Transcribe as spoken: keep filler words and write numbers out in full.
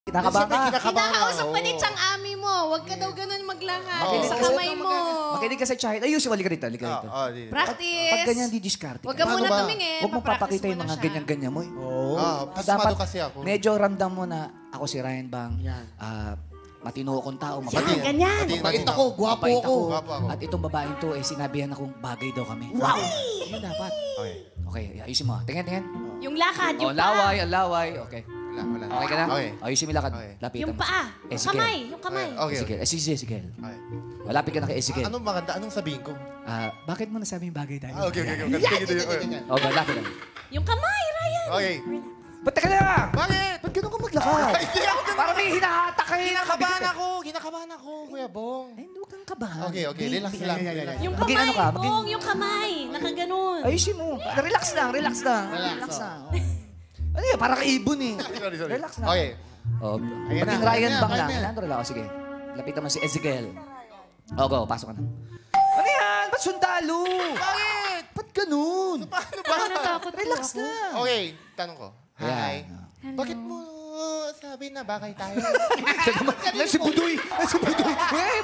Kinakabahan ka. Kinakausap pa ni Chang Ami mo. Huwag ka daw ganun maglakad. Oh. Sa kamay mo. Makinig ka sa child. Ayun, wali ka rito. Halika rito. Oh, oh, Practice. Pag ganyan, di-discard. Huwag ka muna Paano ba? tumingin. Huwag mo Papractice papakita yung muna mga siya. ganyan-ganyan mo. Oo. Ah, Dapat kasi ako. medyo ramdam mo na ako si Ryan Bang. Yan. Ah, matino akong tao. Yan, mabait. ganyan. Mabait ako, gwapo Mabait ako. Gwapo ako. At itong babaeng to, eh, sinabihan akong bagay daw kami. Wow! Yun dapat. Okay. Okay, ayusin mo. Tingnan, tingnan. Yung lakad, Oh, yung paa. laway, ang laway. Okay. Wala, wala. Okay ka na? Okay. Ayusin mo yung lakad. Okay. Lapitan Yung mo. paa. Yung Ezekiel. kamay. Yung kamay. Okay, Ezekiel. okay. Eh, sige, Ezekiel. Okay. Malapit ka na kay Ezekiel. Anong maganda? Anong sabihin ko? Ah, bakit mo nasabi yung bagay tayo? Ah, okay, okay, okay. Sige, sige, okay. Oh, malapit na. Yung kamay, Ryan. Okay. Ba't ka na? Bakit? Ba't ganun ka maglakad? Ay, hindi ako ganun. Parang may hinahatak ka. Kinakabahan ako. Kinakabahan ako, Kuya Bong. Ay, huwag kang kabahan. Okay, okay. Di- Relax di- lang. Yung Maging kamay, ano ka, maging- Bong, yung kamay. Nakaganon. Ayusin mo. Relax lang, relax lang. Relax lang. Ano yun? Parang ibon eh. Sorry, sorry. Relax lang. Okay. Oh, Ayan maging na, Ryan ayan na, Bang lang. ayan na. Nandun lang. Oh, sige. Lapitan mo si Ezekiel. Oh, go. Pasok ka na. Ano yan? Ba't sundalo? Bakit? Ba't ganun? Paano ba? Natakot Relax lang. Okay, tanong ko. Hi. Ayan. Bakit mo sabi na bagay tayo? Nasa budoy! Nasa budoy! Eh,